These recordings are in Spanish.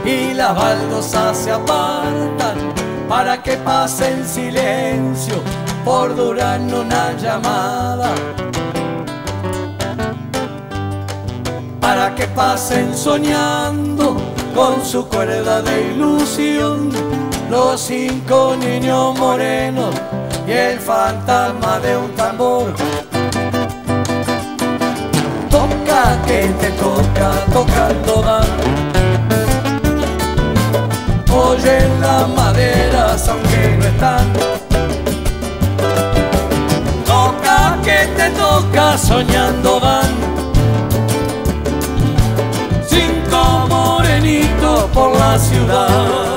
y las baldosas se apartan para que pase en silencio por Durán una llamada, para que pasen soñando con su cuerda de ilusión los 5 niños morenos y el fantasma de un tambor. Toca que te toca, tocando dan. Oyen las maderas aunque no están. Toca que te toca, soñando van. 5 morenitos por la ciudad.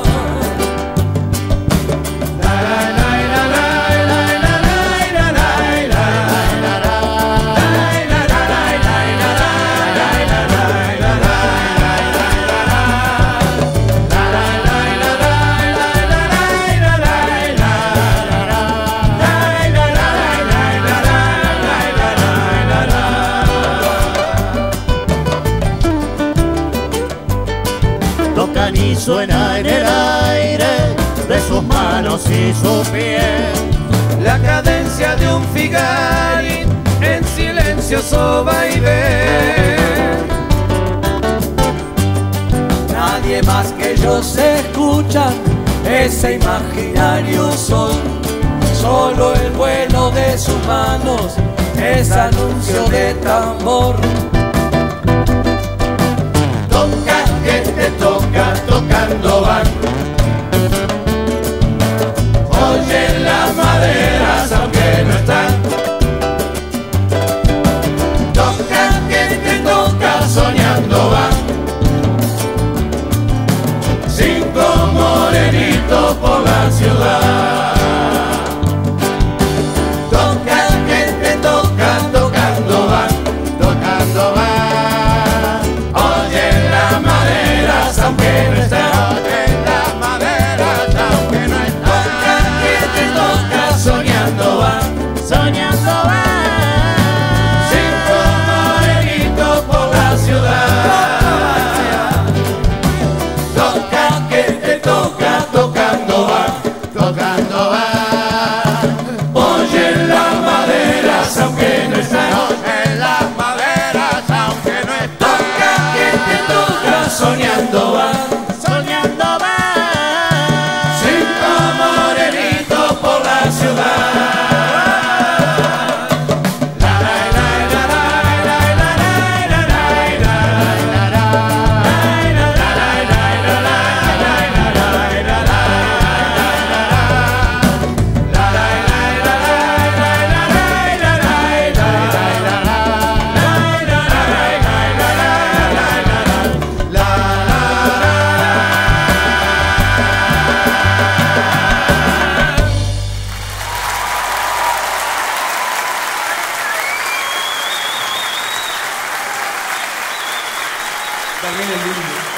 Tocan y suena en el aire de sus manos y su piel La cadencia de un Figarín en silencioso vaivén. Nadie más que ellos escuchan ese imaginario son. Solo el vuelo de sus manos es anuncio de tambor. Toca que te toca, tocando van. Oyen las maderas aunque no están. Toca que te toca, soñando van. 5 morenitos por la ciudad. Toca que te toca, tocando van. tocando va. Oyen las maderas aunque no están. En las maderas aunque no Toca que te toca, soñando van. soñando va. 5 morenitos por la ciudad. Toca que te toca, tocando van. Tocando va. Oyen las maderas aunque no están. En las maderas aunque no están. Toca que te toca, soñando van. Soñando va. 5 morenitos por la ciudad. También el lindo.